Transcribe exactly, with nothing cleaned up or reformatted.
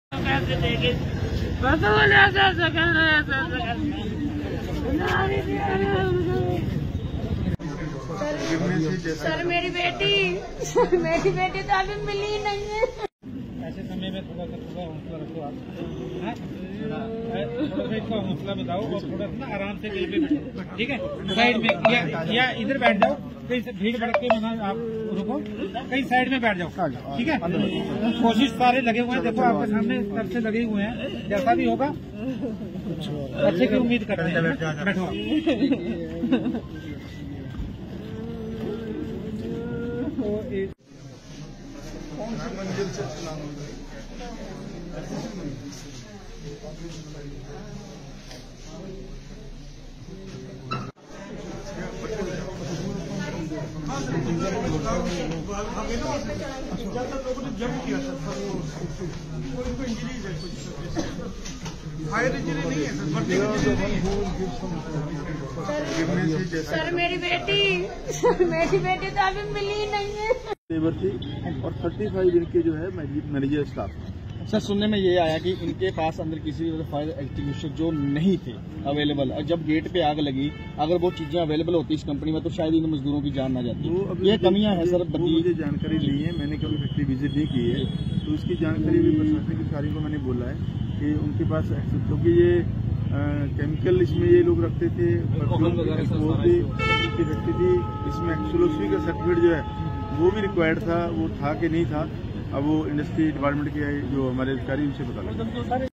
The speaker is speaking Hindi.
कैसे देंगे सर मेरी बेटी मेरी बेटी तो अभी मिली ही नहीं है। ऐसे समय में थोड़ा सा थोड़ा हौसला रखो आप, थोड़ा सा इसका हौसला बताओ और थोड़ा सा ना आराम से कहीं पे बैठो, ठीक है? साइड में या, या इधर बैठ जाओ, कहीं से भीड़ भड़क के मना आप रुको, कहीं साइड में बैठ जाओ, ठीक है? कोशिश सारे लगे हुए हैं, देखो आपके सामने तरफ से लगे हुए हैं, जैसा भी होगा अच्छे की उम्मीद कर रहे हैं। बैठो मंजिल से चलाना लोगों ने जब किया था उनको इंजरीज है, फायर इंजरी नहीं है सर, बर्थडे इंजरी नहीं है। सर मेरी बेटी मेरी बेटी तो अभी मिली ही नहीं है। लेबर थी और पैंतीस इनके जो है मैनेजर स्टाफ। सर सुनने में ये आया कि इनके पास अंदर किसी फायर एक्सटिंग्विशर जो नहीं थे अवेलेबल, और जब गेट पे आग लगी अगर वो चीजें अवेलेबल होती इस कंपनी में तो शायद इन मजदूरों की जान ना जाती। ये कमियां हैं सर। मुझे जानकारी नहीं है, मैंने कभी फैक्ट्री विजिट नहीं की है, तो उसकी जानकारी भी प्रशासनिक अधिकारियों को मैंने बोला है कि उनके पास क्योंकि ये केमिकल इसमें ये लोग रखते थे, फैक्ट्री थी, इसमें एक्सोलोसी का सर्टिफिकेट जो है वो भी रिक्वायर्ड था, वो था कि नहीं था, अब वो इंडस्ट्री डिपार्टमेंट के जो हमारे अधिकारी उनसे पता लगा।